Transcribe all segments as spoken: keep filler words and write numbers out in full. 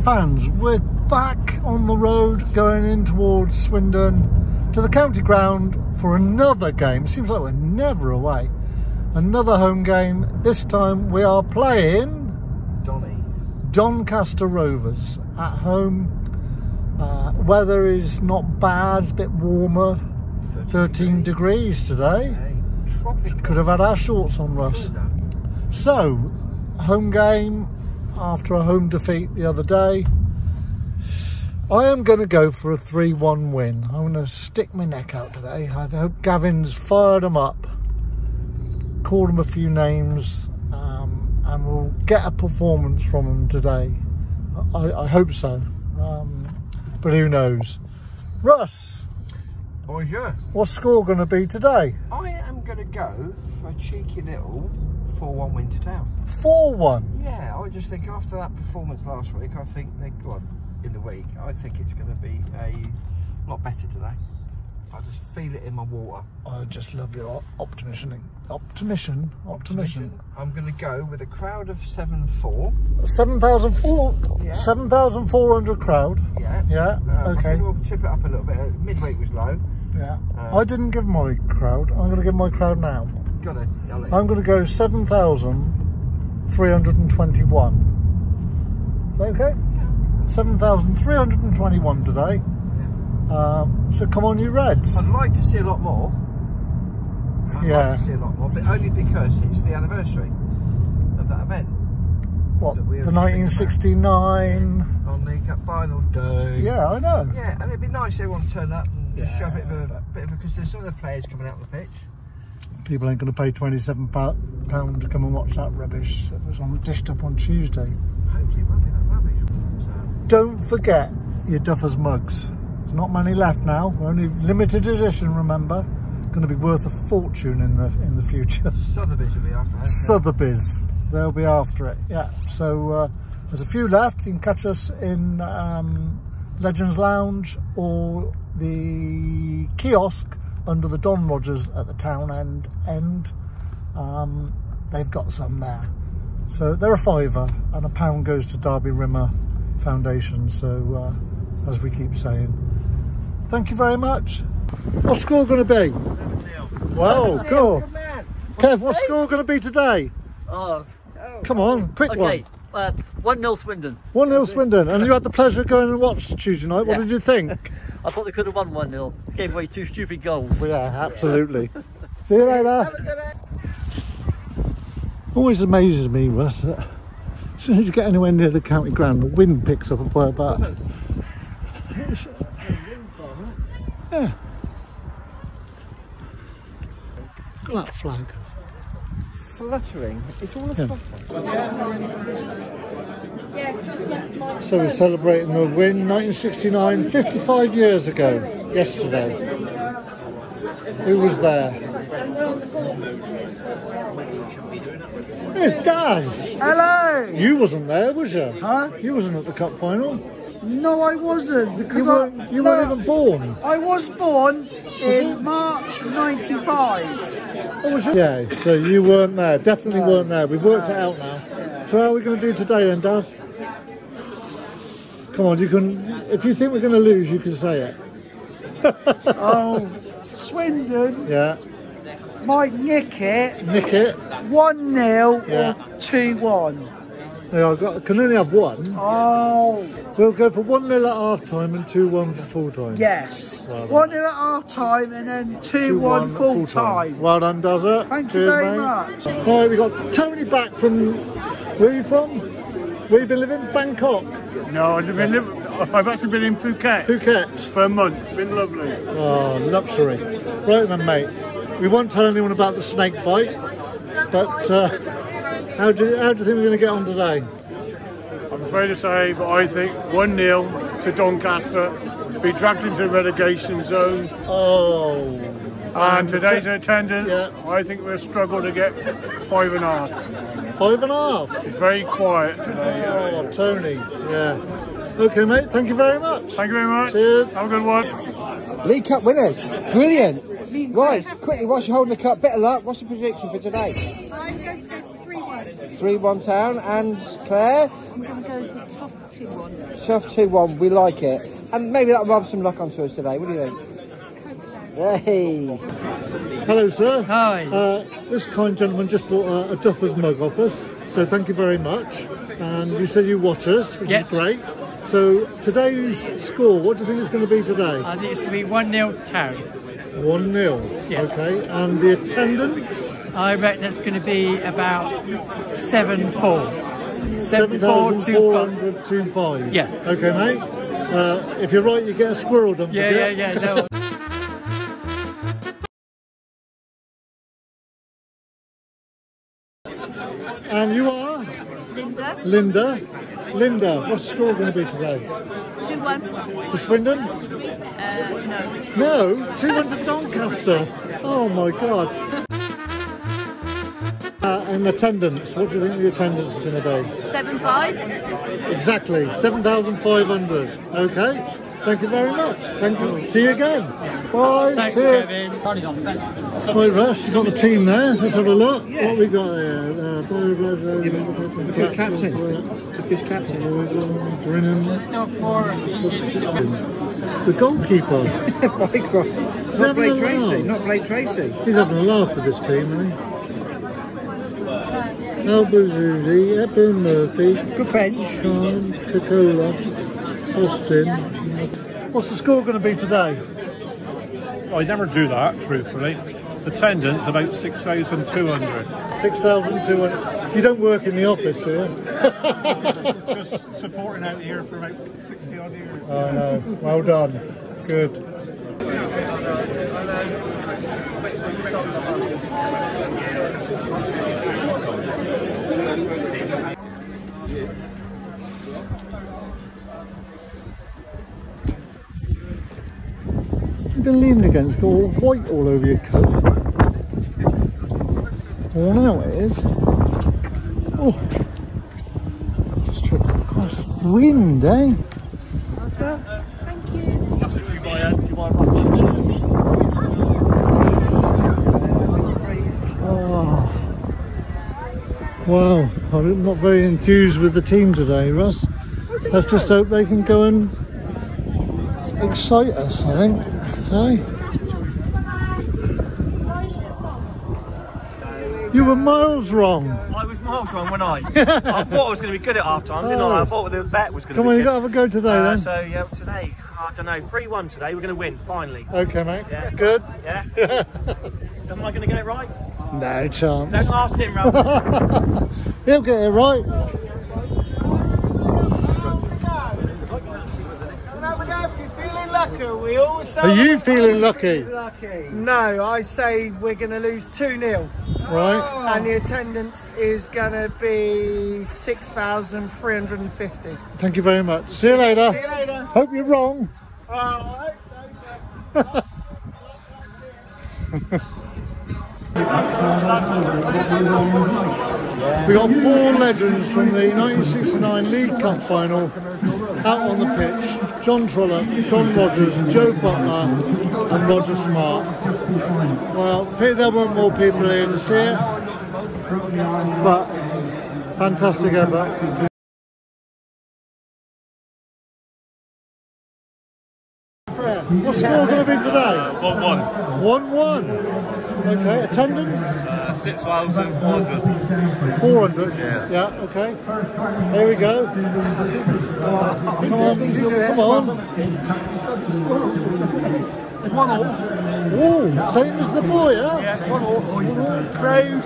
Swindon fans, we're back on the road going in towards Swindon to the county ground for another game. Seems like we're never away. Another home game. This time we are playing Donny. Doncaster Rovers at home. Uh, weather is not bad, a bit warmer, thirteen degrees today. Could have had our shorts on, Russ. So, home game after a home defeat the other day. I am going to go for a three one win. I'm going to stick my neck out today. I hope Gavin's fired them up, called them a few names, um, and we'll get a performance from them today. I, I hope so, um, but who knows. Russ, Bonjour. what's score going to be today? I am going to go for a cheeky little four one win to town. four one? Yeah, I just think after that performance last week, I think they got in the week. I think it's going to be a lot better today. I just feel it in my water. I just love your optimism. Optimism. Optimism. I'm going to go with a crowd of seven four. seven thousand four Yeah. seven thousand four hundred crowd. Yeah. Yeah. Um, Okay. I think we'll tip it up a little bit. Midweek was low. Yeah. Um, I didn't give my crowd. I'm going to give my crowd now. Got it. I'll let I'm you. going to go seven thousand three hundred twenty-one. Is that okay? Yeah. seven thousand three hundred twenty-one today. Um, so come on, you Reds. I'd like to see a lot more. I'd Yeah. like to see a lot more, but only because it's the anniversary of that event. What, that we the were nineteen sixty-nine? On the cup final day. Yeah, I know. Yeah, and it'd be nice if everyone turned up and Yeah, show a bit of a bit of a, because there's some of the players coming out on the pitch. People ain't going to pay twenty-seven pounds to come and watch that rubbish that was on dished up on Tuesday. Hopefully it won't be that rubbish. So. Don't forget your Duffers mugs. There's not many left now. Only limited edition, remember. Going to be worth a fortune in the in the future. Sotheby's will be after that. Sotheby's, they'll be after it. Yeah. So uh, there's a few left. You can catch us in um, Legends Lounge or the kiosk under the Don Rogers at the town end. End. Um, they've got some there. So they're a fiver, and a pound goes to Derby Rimmer Foundation. So uh, as we keep saying, thank you very much. What's score going to be? seven nil. Wow, cool. Good man. Kev, what's score going to be today? Oh, Come on, quick okay. one. Uh, one nil Swindon. one nil Swindon, and you had the pleasure of going and watched Tuesday night. What Yeah. did you think? I thought they could have won one nil. Gave away two stupid goals. Well, yeah, absolutely. See you later. Always amazes me, Russ, that as soon as you get anywhere near the county ground, the wind picks up by about. Yeah. Look at that flag. Fluttering. It's all a Yeah. flutter. So we're celebrating the win, nineteen sixty-nine, fifty-five years ago, yesterday. Who was there? There's Daz. Hello! You wasn't there, was you? Huh? You wasn't at the cup final. No, I wasn't, because You weren't, I, you no, weren't even born. I was born in March ninety-five. Oh, was you? Yeah, so you weren't there, definitely weren't there. We've worked it out now. So how are we going to do today then, Daz? Come on, you can. If you think we're going to lose, you can say it. Oh, Swindon Yeah, might nick it nick it. one nil Yeah. or two one. Yeah, I got, can only have one. Oh, We'll go for one nil at half time and two one for full time. yes. Well done. one nil at half time and then two one at full time. Well done, Does it? Thank you Cheers, very mate. much. Right, we got Tony back from. Where are you from? Where you been living? Bangkok, No, I've been living, I've actually been in Phuket Phuket. for a month. It's been lovely. Oh, luxury. Right then, mate. We won't tell anyone about the snake bite, but uh, how do you, how do you think we're going to get on today? I'm afraid to say, but I think one nil to Doncaster, be dragged into the relegation zone. Oh, And today's attendance, Yeah. I think we'll struggle to get five and a half. five and a half. It's very quiet today. Oh, Tony. Yeah. Okay, mate. Thank you very much. Thank you very much. Cheers. Have a good one. League Cup winners, brilliant. Right, quickly, whilst you're holding the cup, bit of luck, what's your prediction for today? I'm going to go three one. three one Town. And Claire? I'm going to go for tough two one. Tough two one, we like it. And maybe that'll rub some luck onto us today. What do you think? Hope so. Hey! Hello, sir. Hi. Uh, this kind gentleman just bought a, a Duffer's mug off us, so thank you very much. And you said you watch us, which Yep. is great. So today's score, what do you think it's going to be today? I think it's going to be one nil Town. one nil. Yeah. Okay. And the attendance? I reckon it's going to be about seven four. seven thousand four hundred twenty-five. Yeah. Okay, mate. Uh, if you're right, you get a squirrel, don't Yeah, forget. yeah, yeah. No. And you are? Linda, Linda. Linda, what's the score going to be today? two one. To Swindon? Uh, no. No, two one to Doncaster. Oh my God. Uh, and attendance, what do you think the attendance is going to be? seven five. Exactly, seven thousand five hundred. Okay, thank you very much. Thank you. See you again. Bye. Thanks, Cheers. Kevin. Right, Rush, you've got the team there. Let's have a look. What have we got there? Uh, Good captain. Good captain. Brennan. The goalkeeper. Bycroft. Not having Blake a Tracy. laugh. Not Blake Tracy. He's having a laugh with this team, isn't he? Albazudi, Eben Murphy, Good bench. Khan, Coca-Cola, Austin. What's the score going to be today? I never do that, truthfully. Attendance about six thousand two hundred. six thousand two hundred. You don't work in the office, do you? Just supporting out here for about sixty odd years. Oh no, well done. Good. You've been leaning against, got all white all over your coat. Worn out it is. Oh, just tripped across wind, eh? Oh. Wow, I'm not very enthused with the team today, Russ. Let's just hope they can go and excite us, I think. Hey? You were miles wrong. I was miles wrong, when I? I thought I was going to be good at half time, didn't I? I thought the bet was going to Come be on, good. you got to have a go today Uh, then. so, yeah, today, I don't know, three one today, we're going to win, finally. Okay, mate. Yeah. Good. Yeah? Am I going to get it right? No chance. Don't ask him, Ralph. He'll get it right. Are you feeling lucky? No, I say we're going to lose two nil. Right. And the attendance is going to be six thousand three hundred fifty. Thank you very much. See you later. See you later. Hope you're wrong. Oh, I hope so. We got four legends from the nineteen sixty-nine League Cup final out on the pitch. John Trollope, Don Rogers, Joe Butler and Roger Smart. Well, there weren't more people here to see it, but fantastic effort. What's the score going to be today? one one. one one. Okay, attendance? Uh, six thousand four hundred. four hundred? Yeah. Yeah, okay. Here we go. Come on, come on. One all. Oh, same as the boy, huh? Yeah, one all. Crowd.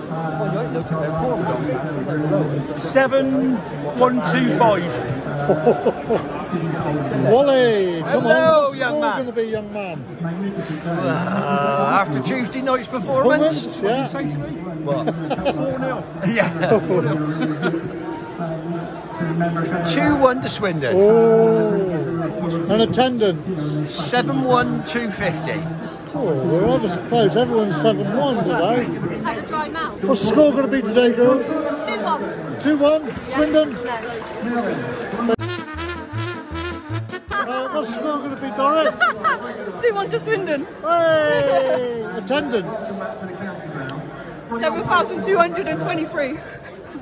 Seven one two five. Wally, come Hello, on. young man. going to be young man. Uh, after Tuesday night's performance. Performance, yeah. Say to me. What? four nil. Yeah. two one to Swindon. Oh, and attendance? seven one two fifty. Oh, we're ever so close. Everyone's seven one today. Had a dry mouth. What's the score going to be today, girls? two one. two one, Swindon? No. Uh, what's the score going to be, Doris? two one to Swindon. Hey! Attendance? seven thousand two hundred twenty-three.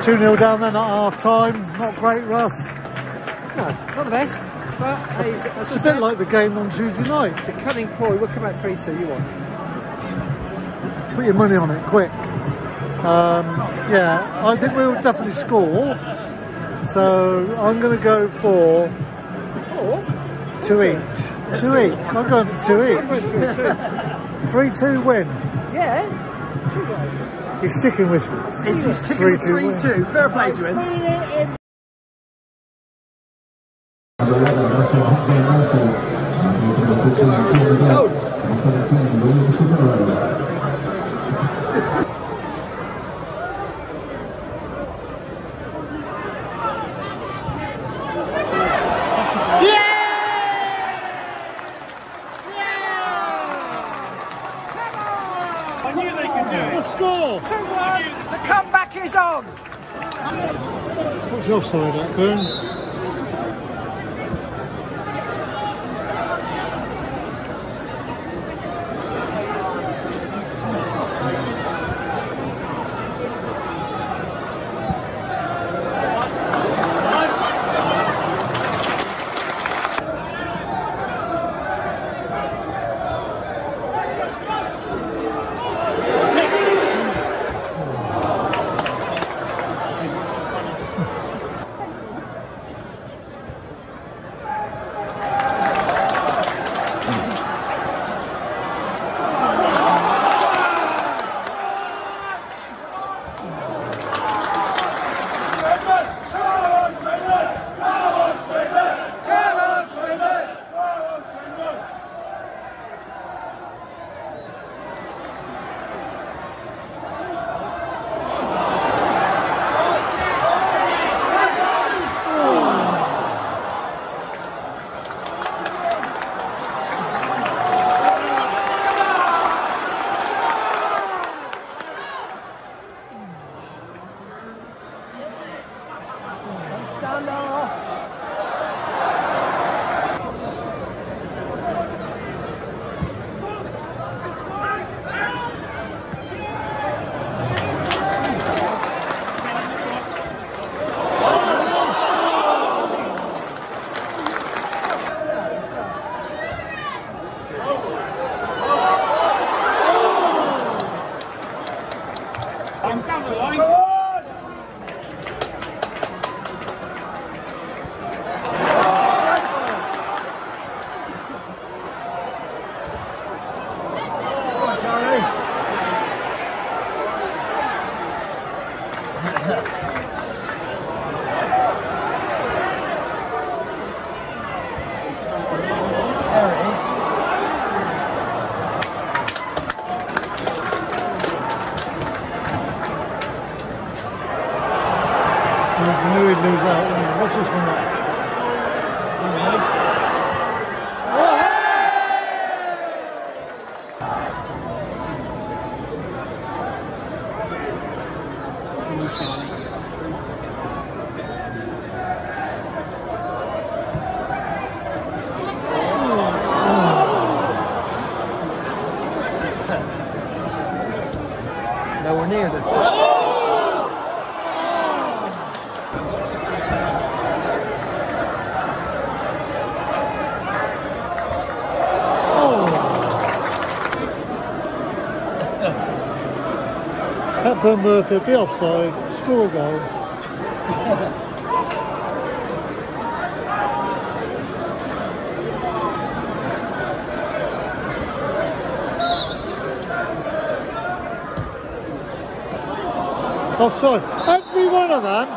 two nil down then at half time. Not great, Russ. No, not the best. But hey, it's, It's a bit like the game on Tuesday night. the cunning ploy. We'll come out three two. You want? Put your money on it, quick. Um, yeah, I think we'll definitely score. So I'm going to go for two each. Two each. I'm going for two each. three two win. Yeah. He's sticking with He's, he's ticking three with two three win. two. Fair play to him. Number eleven, Russell Hudson Murphy. Making the pitch in the field again. Number seventeen, William Superman. I knew they could do it. The score! two one. The comeback is on. What's your side at, Boone? I knew he'd lose out. Watch this one. Nowhere near this. Hepburn Murphy be offside, score a goal. Offside, every one of them.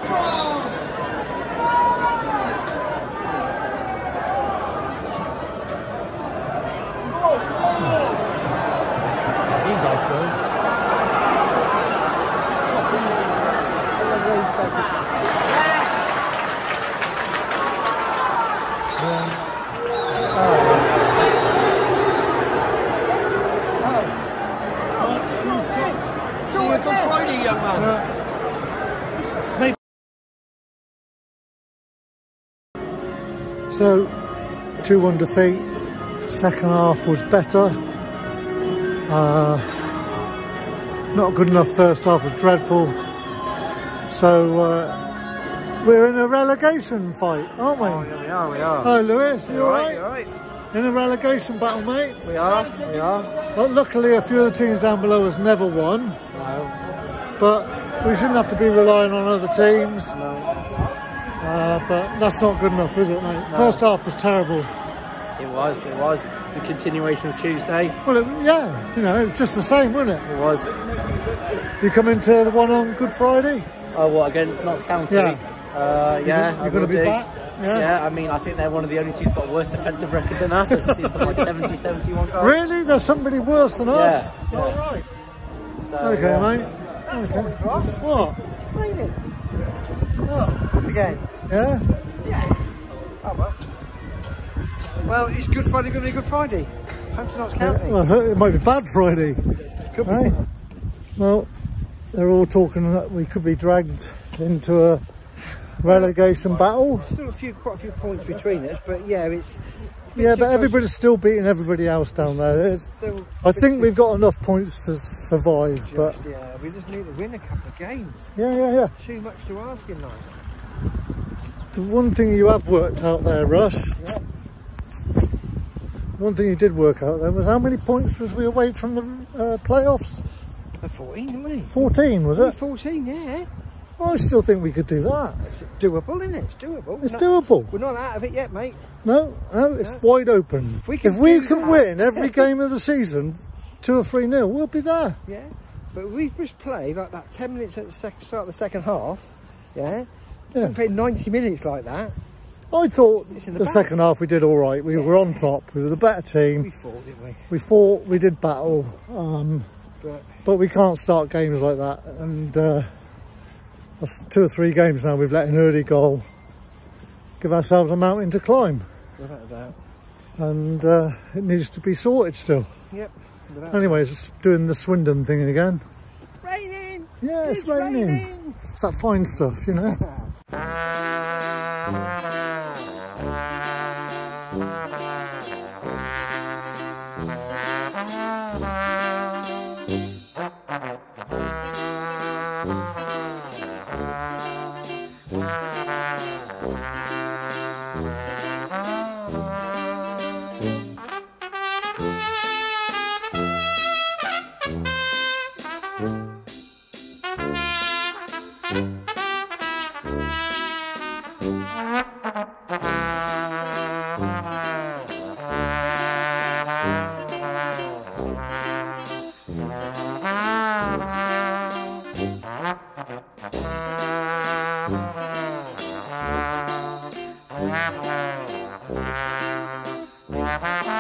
He's offside. So, two one defeat. Second half was better. Uh, not good enough. First half was dreadful. So uh, we're in a relegation fight, aren't we? Oh, yeah, we are, we are. Hi Lewis, you alright? You alright? In a relegation battle, mate? We are, we are. Well, luckily a few of the teams down below has never won. No. But we shouldn't have to be relying on other teams. No. Uh, but that's not good enough, is it, mate? No. First half was terrible. It was, it was. The continuation of Tuesday. Well, it, yeah, you know, it was just the same, wasn't it? It was. You come into the one on Good Friday? Oh, what, against Notts County? Yeah. Uh, yeah, You're I going to be do. back? Yeah. Yeah, I mean, I think they're one of the only teams got a worse defensive record than us. I've seen something like seventy, seventy-one goals. Really? There's somebody worse than us? Yeah. yeah. All right. So, Okay, yeah. mate. That's Okay. what for us. What? Training. Oh. Again. Yeah? Yeah. Oh, well. Well, it's Good Friday going to be Good Friday. Home to Notts County. Well, it might be Bad Friday. Could be. Hey? Well, they're all talking that we could be dragged into a relegation battle. Still a few, quite a few points between us, but yeah, it's... Yeah, but everybody's still beating everybody else down there. It's, Still I think we've got enough points to survive, just, but yeah, we just need to win a couple of games. yeah, yeah, yeah. Too much to ask in life. The one thing you have worked out there, Russ, Yeah. one thing you did work out there was how many points was we away from the uh, playoffs? A fourteen, didn't we? fourteen, was it? fourteen, yeah. I still think we could do that. It's doable, isn't it? It's doable. It's We're not- doable. We're not out of it yet, mate. No, no, it's No. wide open. If we can if we do can that- win every game of the season, two or three nil, we'll be there. Yeah. But we just played like that ten minutes at the sec start of the second half. Yeah. Yeah. We played ninety minutes like that. I thought It's in the the bag. second half we did all right. We were on top. We were the better team. We fought, didn't we? We fought. We did battle. Um, But but we can't start games like that. And uh, that's two or three games now we've let an early goal give ourselves a mountain to climb, without a doubt. and uh, it needs to be sorted still. Yep. Without Anyways, it's doing the Swindon thing again. Raining. Yeah, it's, It's raining. raining. It's that fine stuff, you know. Thank you.